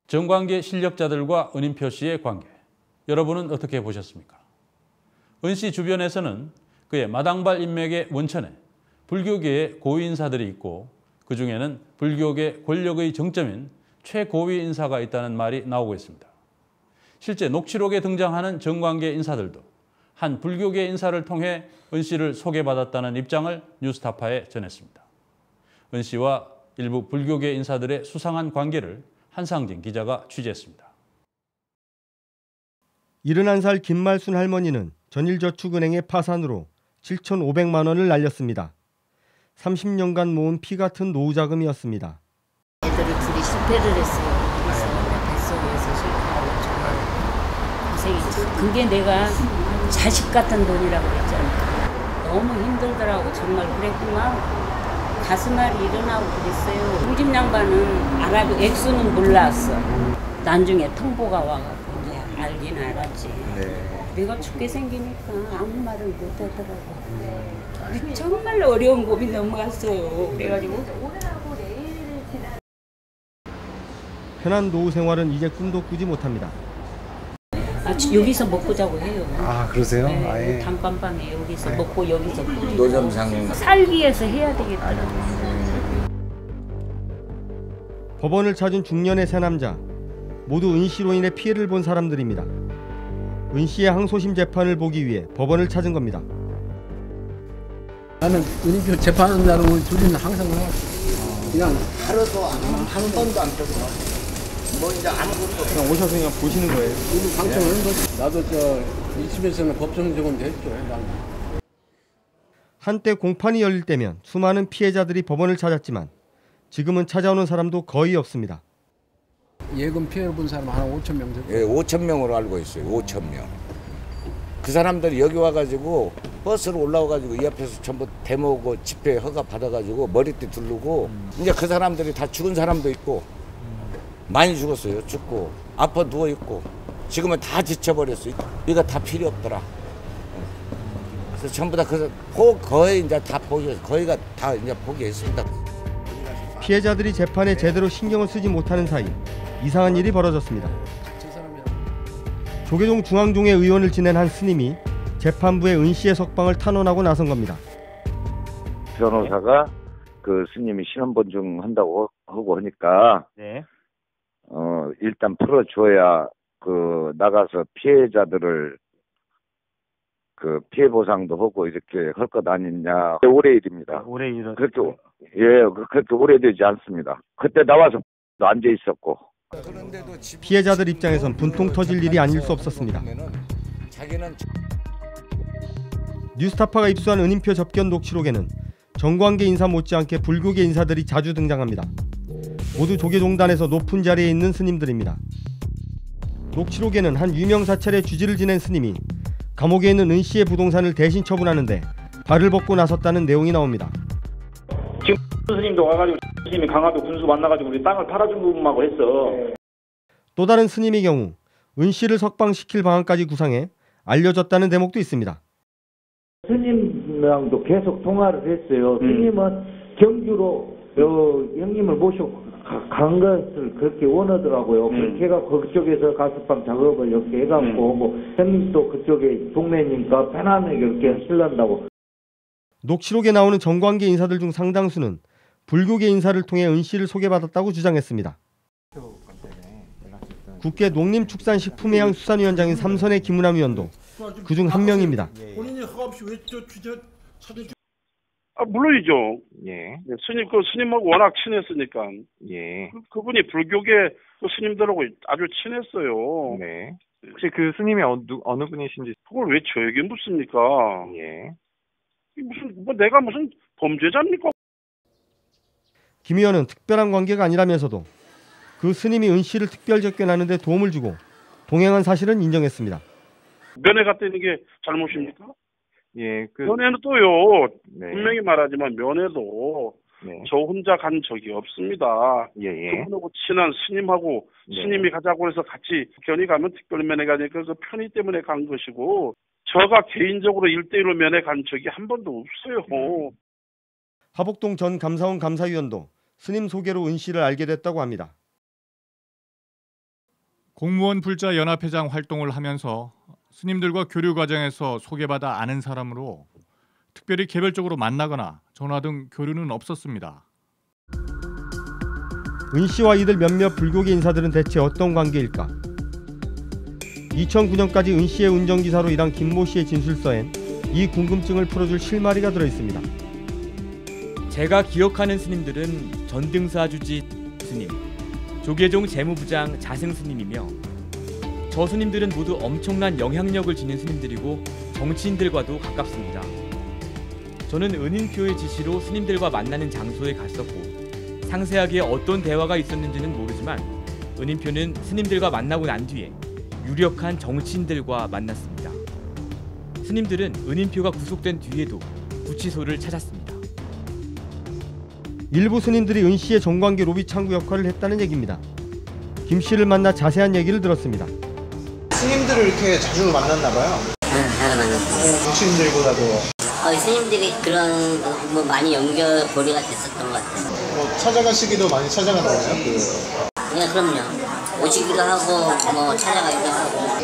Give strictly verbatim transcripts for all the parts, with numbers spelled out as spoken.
정관계 실력자들과 은인표 씨의 관계, 여러분은 어떻게 보셨습니까? 은 씨 주변에서는 그의 마당발 인맥의 원천에 불교계의 고위 인사들이 있고 그 중에는 불교계 권력의 정점인 최고위 인사가 있다는 말이 나오고 있습니다. 실제 녹취록에 등장하는 정관계 인사들도 한 불교계 인사를 통해 은 씨를 소개받았다는 입장을 뉴스타파에 전했습니다. 은 씨와 일부 불교계 인사들의 수상한 관계를 한상진 기자가 취재했습니다. 일흔한 살 김말순 할머니는 전일저축은행의 파산으로 칠천오백만 원을 날렸습니다. 삼십 년간 모은 피 같은 노후 자금이었습니다. 애들이 둘이 실패를 했어요. 그래서 뱃속에서 실패하고 정말 고생했죠. 그게 내가 자식 같은 돈이라고 그랬잖아. 너무 힘들더라고. 정말 그랬구나. 가슴앓이 일어나고 그랬어요. 중집 양반은 알아도 액수는 몰랐어. 나중에 통보가 와갖고 이제 알긴 알았지. 네. 내가 죽게 생기니까 아무 말을 못하더라고. 정말 어려운 고비 넘어갔어요. 그래가지고 편한 노후 생활은 이제 꿈도 꾸지 못합니다. 아, 여기서 먹고 자고 해요. 아, 그러세요? 네, 아예. 단칸방에 여기서 네. 먹고 여기서 꾸리고. 노점상 살기 위해서 해야 되겠더라고. 법원을 찾은 중년의 세 남자, 모두 은 씨로 인해 피해를 본 사람들입니다. 은 씨의 항소심 재판을 보기 위해 법원을 찾은 겁니다. 나는 은인표 재판하는 날은 둘이는 항상 그냥 하루도 안 하면 한 번도 안 펴고 뭐 이제 아무것도 그냥 오셔서 그냥 보시는 거예요? 우리 방청하는 거지. 나도 저 이 집에서는 법정 적용도 했죠. 나는. 한때 공판이 열릴 때면 수많은 피해자들이 법원을 찾았지만 지금은 찾아오는 사람도 거의 없습니다. 예금 피해를 본 사람 한 오천 명 정도. 예, 오천 명으로 알고 있어요. 오천 명. 그 사람들이 여기 와가지고 버스로 올라와가지고 이 앞에서 전부 데모고 집회 허가 받아가지고 머리띠 두르고 음. 이제 그 사람들이 다 죽은 사람도 있고 음. 많이 죽었어요. 죽고 아파 누워 있고 지금은 다 지쳐버렸어요. 이거 다 필요 없더라. 그래서 전부 다 그 거의 이제 다 포기, 거의가 다 이제 포기했습니다. 피해자들이 재판에 제대로 신경을 쓰지 못하는 사이 이상한 일이 벌어졌습니다. 조계종 중앙종회 의원을 지낸 한 스님이 재판부에 은 씨의 석방을 탄원하고 나선 겁니다. 변호사가 그 스님이 신원본중 한다고 하고 하니까 네. 어 일단 풀어줘야 그 나가서 피해자들을 그 피해 보상도 하고 이렇게 할 것 아니냐. 올해 일입니다. 올해 일 그렇게 예 그렇게 오래되지 않습니다. 그때 나와서 앉아 있었고. 피해자들 입장에선 분통 터질 일이 아닐 수 없었습니다. 뉴스타파가 입수한 은인표 접견 녹취록에는 정관계 인사 못지않게 불교계 인사들이 자주 등장합니다. 모두 조계종단에서 높은 자리에 있는 스님들입니다. 녹취록에는 한 유명 사찰의 주지를 지낸 스님이 감옥에 있는 은 씨의 부동산을 대신 처분하는데 발을 벗고 나섰다는 내용이 나옵니다. 지금 스님도 와가지고 스님이 강화도 군수 만나가지고 우리 땅을 팔아준 부분하고 했어. 또 다른 스님의 경우 은 씨를 석방시킬 방안까지 구상해 알려졌다는 대목도 있습니다. 스님랑도 계속 통화를 했어요. 음. 스님은 경주로 어, 형님을 모시고 간 것을 그렇게 원하더라고요. 음. 그렇게 해갖고 그쪽에서 가스방 작업을 이렇게 해갖고 음. 뭐 형님도 그쪽에 동네니까 편안하게 이렇게 하시려고. 녹취록에 나오는 정관계 인사들 중 상당수는 불교계 인사를 통해 은 씨를 소개받았다고 주장했습니다. 국회 농림축산식품해양 수산위원장인 삼선의 김은남 위원도 그중 한 명입니다. 본인이 허가 없이 왜 저 취재 사진? 아 물론이죠. 예. 스님 그 스님하고 워낙 친했으니까. 예. 그, 그분이 불교계 그 스님들하고 아주 친했어요. 네. 혹시 그 스님이 어느 어느 분이신지? 그걸 왜 저에게 묻습니까? 예. 무슨 뭐 내가 무슨 범죄자입니까? 김 의원은 특별한 관계가 아니라면서도 그 스님이 은 씨를 특별 접견하는 데 도움을 주고 동행한 사실은 인정했습니다. 면회 갔다는 게 잘못입니까? 예, 그 면회는 또요. 네. 분명히 말하지만 면회도 네. 저 혼자 간 적이 없습니다. 예, 예. 그분하고 친한 스님하고 네. 스님이 가자고 해서 같이 견이 가면 특별 면회 가니까 그 편의 때문에 간 것이고 저가 개인적으로 일대일로 면회 간 적이 한 번도 없어요. 하복동 전 감사원 감사위원도 스님 소개로 은 씨를 알게 됐다고 합니다. 공무원 불자 연합회장 활동을 하면서 스님들과 교류 과정에서 소개받아 아는 사람으로 특별히 개별적으로 만나거나 전화 등 교류는 없었습니다. 은 씨와 이들 몇몇 불교계 인사들은 대체 어떤 관계일까? 이천구 년까지 은 씨의 운전기사로 일한 김모 씨의 진술서엔 이 궁금증을 풀어줄 실마리가 들어있습니다. 제가 기억하는 스님들은 전등사 주지 스님, 조계종 재무부장 자승 스님이며 저 스님들은 모두 엄청난 영향력을 지닌 스님들이고 정치인들과도 가깝습니다. 저는 은인표의 지시로 스님들과 만나는 장소에 갔었고 상세하게 어떤 대화가 있었는지는 모르지만 은인표는 스님들과 만나고 난 뒤에 유력한 정치인들과 만났습니다. 스님들은 은인표가 구속된 뒤에도 구치소를 찾았습니다. 일부 스님들이 은 씨의 정관계 로비 창구 역할을 했다는 얘기입니다. 김 씨를 만나 자세한 얘기를 들었습니다. 스님들을 이렇게 자주 만났나 봐요. 응, 자주 만났어요. 정치인들보다도. 어, 스님들이 그런 뭐 많이 연결고리가 됐었던 것 같아요. 뭐 찾아가시기도 많이 찾아가나요? 그... 네, 그럼요. 오시기도 하고 뭐 찾아가기도 하고.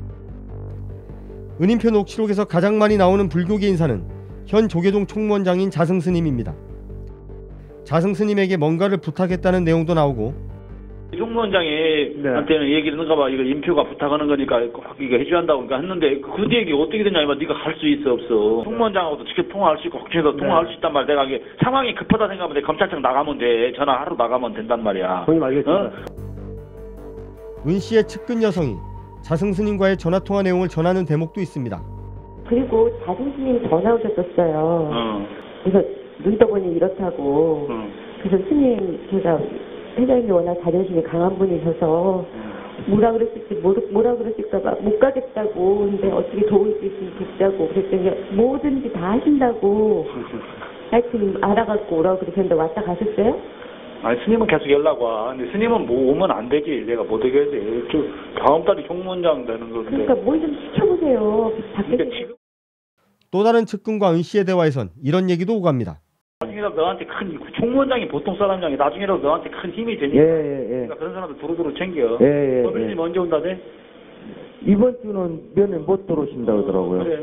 은인표 녹취록에서 가장 많이 나오는 불교계 인사는 현 조계종 총무원장인 자승 스님입니다. 자승 스님에게 뭔가를 부탁했다는 내용도 나오고 총무원장한테는 네. 얘기를 했는가 봐. 이거 인표가 부탁하는 거니까 이거 해줘야 한다고 그러니까 했는데 그 얘기 어떻게 되냐면 네가 갈 수 있어 없어. 총무원장하고도 직접 통화할 수 있고 국회에서 네. 통화할 수 있단 말이야. 내가 이게 상황이 급하다 생각하면 돼. 검찰청 나가면 돼. 전화하러 나가면 된단 말이야. 거의 알겠습니다. 어? 은 씨의 측근 여성이 자승 스님과의 전화통화 내용을 전하는 대목도 있습니다. 그리고 자승 스님 전화 오셨었어요. 어. 그래서 눈 떠보니 이렇다고. 어. 그래서 스님 제가 회장님이 워낙 자존심이 강한 분이셔서 뭐라 그랬을지 뭐라 그랬을까 못 가겠다고. 근데 어떻게 도울 수 있으면 돕자고 그랬더니 뭐든지 다 하신다고. 하여튼 알아갖고 오라고 그러셨는데 왔다 가셨어요? 아니 스님은 계속 연락 와. 근데 스님은 뭐 오면 안 되지. 내가 못 오게 돼. 저 다음 달에 총무원장 되는 건데. 그러니까 뭘 좀 시켜보세요. 그러니까 지금 또 다른 측근과 은 씨의 대화에선 이런 얘기도 오갑니다. 나중에라도 너한테 큰 총무원장이 보통 사람장이 나중에라도 너한테 큰 힘이 되니까. 예, 예, 예. 그러니까 그런 사람들 두루두루 챙겨. 예, 예. 법인이 예. 먼저 온다대? 이번 주는 면회 못 들어오신다 그러더라고요. 그래.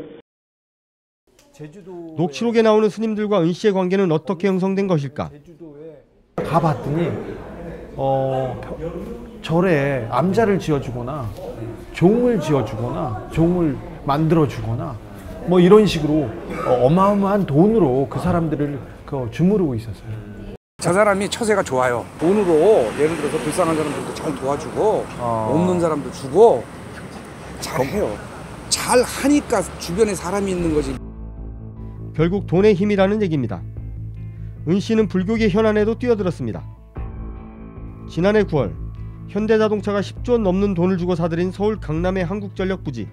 녹취록에 나오는 스님들과 은 씨의 관계는 어떻게 형성된 것일까? 가봤더니 어, 절에 암자를 지어주거나 종을 지어주거나 종을 만들어주거나 뭐 이런 식으로 어마어마한 돈으로 그 사람들을 그 주무르고 있었어요. 저 사람이 처세가 좋아요. 돈으로 예를 들어서 불쌍한 사람들도 잘 도와주고 어... 없는 사람도 주고 잘해요. 잘 하니까 주변에 사람이 있는 거지. 결국 돈의 힘이라는 얘기입니다. 은 씨는 불교계 현안에도 뛰어들었습니다. 지난해 구월 현대자동차가 십조 원 넘는 돈을 주고 사들인 서울 강남의 한국전력 부지.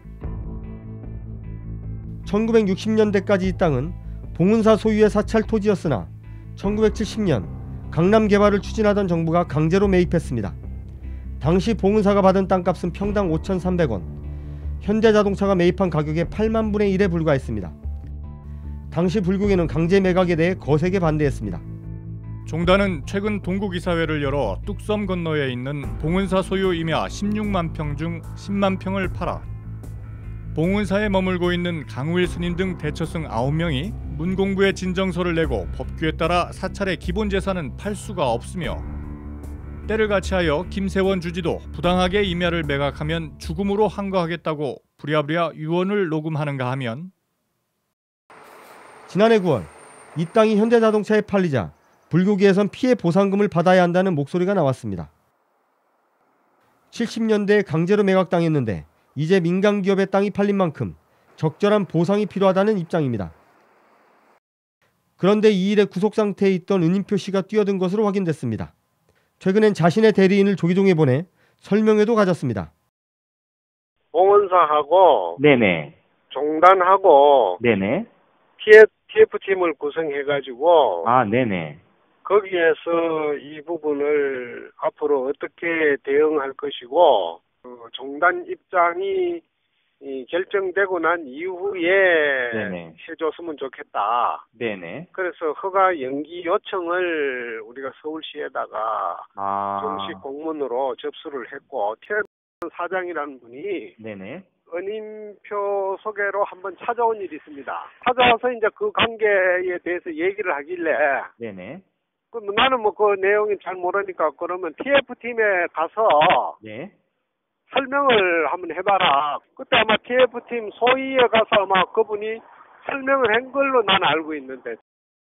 천구백육십 년대까지 이 땅은 봉은사 소유의 사찰 토지였으나 천구백칠십 년 강남 개발을 추진하던 정부가 강제로 매입했습니다. 당시 봉은사가 받은 땅값은 평당 오천삼백 원, 현대자동차가 매입한 가격의 팔만 분의 일에 불과했습니다. 당시 불교계는 강제 매각에 대해 거세게 반대했습니다. 종단은 최근 동국이사회를 열어 뚝섬 건너에 있는 봉은사 소유 임야 십육만 평 중 십만 평을 팔아 봉은사에 머물고 있는 강우일 스님 등 대처승 아홉 명이 문공부에 진정서를 내고 법규에 따라 사찰의 기본 재산은 팔 수가 없으며 때를 같이하여 김세원 주지도 부당하게 임야를 매각하면 죽음으로 항거하겠다고 부랴부랴 유언을 녹음하는가 하면 지난해 구월 이 땅이 현대자동차에 팔리자 불교계에선 피해 보상금을 받아야 한다는 목소리가 나왔습니다. 칠십 년대에 강제로 매각당했는데 이제 민간기업의 땅이 팔린 만큼 적절한 보상이 필요하다는 입장입니다. 그런데 이 일에 구속상태에 있던 은인표 씨가 뛰어든 것으로 확인됐습니다. 최근엔 자신의 대리인을 조계종에 보내 설명회도 가졌습니다. 봉은사하고 네네. 종단하고 네네. 티에프팀을 구성해가지고 아 네네. 거기에서 이 부분을 앞으로 어떻게 대응할 것이고 그 종단 입장이 이 결정되고 난 이후에 네네. 해줬으면 좋겠다. 네네. 그래서 허가 연기 요청을 우리가 서울시에다가 아. 정식 공문으로 접수를 했고 사장이라는 분이 네네. 은인표 소개로 한번 찾아온 일이 있습니다. 찾아와서 이제 그 관계에 대해서 얘기를 하길래 네네. 그 나는 뭐 그 내용이 잘 모르니까 그러면 티에프팀에 가서 네. 설명을 한번 해봐라. 그때 아마 티에프팀 소위에 가서 아마 그분이 설명을 한 걸로 난 알고 있는데.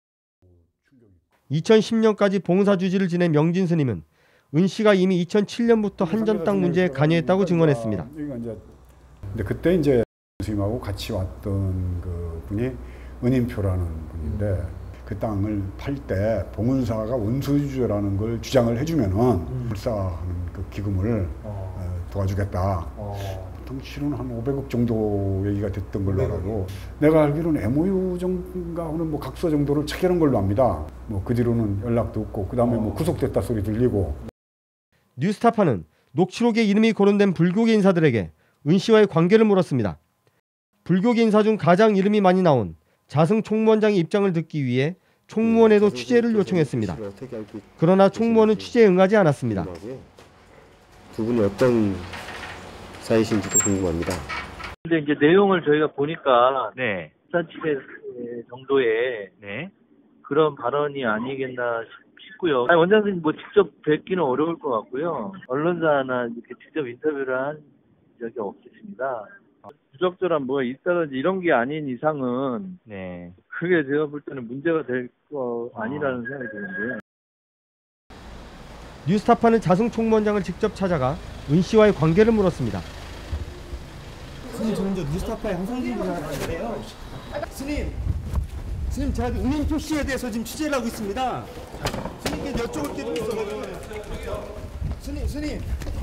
이천십 년까지 봉사주지를 지낸 명진 스님은 은 씨가 이미 이천칠 년부터 한전 땅 문제에 관여했다고 증언했습니다. 근데 그때 이제 스님하고 같이 왔던 그 분이 은인표라는 분인데 그 땅을 팔 때 봉은사가 원소유주라는 걸 주장을 해주면은 음. 불사하는 그 기금을 어. 도와주겠다. 어. 당시로는 한 오백억 정도 얘기가 됐던 걸로 알고 내가 알기로는 엠오유 정도인가 하는 뭐 각서 정도를 체결한 걸로 압니다. 뭐 그 뒤로는 연락도 없고 그 다음에 어. 뭐 구속됐다 소리 들리고. 뉴스타파는 녹취록에 이름이 거론된 불교계 인사들에게 은 씨와의 관계를 물었습니다. 불교계 인사 중 가장 이름이 많이 나온 자승 총무원장의 입장을 듣기 위해 총무원에도 취재를 요청했습니다. 그러나 총무원은 취재에 응하지 않았습니다. 두 분이 어떤 사이신지도 궁금합니다. 근데 이제 내용을 저희가 보니까 네. 사치배 정도의 네. 그런 발언이 아니겠나 싶고요. 아니, 원장님 뭐 직접 뵙기는 어려울 것 같고요. 언론사나 이렇게 직접 인터뷰를 한 적이 없으십니다. 부적절한 뭐가 있다든지 이런 게 아닌 이상은 네. 그게 제가 볼 때는 문제가 될 거 아니라는 생각이 드는데요. 뉴스타파는 자승 총무원장을 직접 찾아가 은 씨와의 관계를 물었습니다. 스님, 저는 저 뉴스타파의 황상진 기자인데요. 스님, 스님 제가 은인표 씨에 대해서 지금 취재를 하고 있습니다. 스님께 여쭤볼 게 좀 있어가지고. 스님, 스님.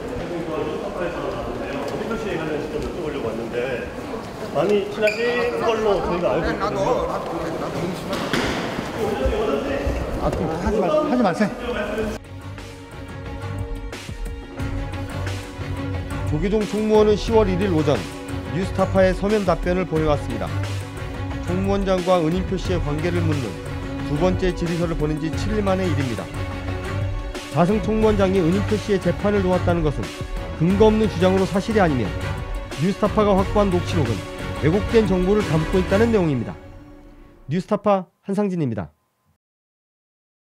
은인표 씨에 관해서 좀 여쭤보려고 왔는데 많이 친하신 걸로 저희가 알고 있거든요. 나도, 나도, 나도 아, 하지 마, 하지 마세요. 조계종 총무원은 시월 일일 오전 뉴스타파의 서면 답변을 보내왔습니다. 총무원장과 은인표 씨의 관계를 묻는 두 번째 질의서를 보낸 지 칠 일 만의 일입니다. 자승 총무원장이 은인표 씨의 재판을 도왔다는 것은 근거 없는 주장으로 사실이 아니며 뉴스타파가 확보한 녹취록은 왜곡된 정보를 담고 있다는 내용입니다. 뉴스타파 한상진입니다.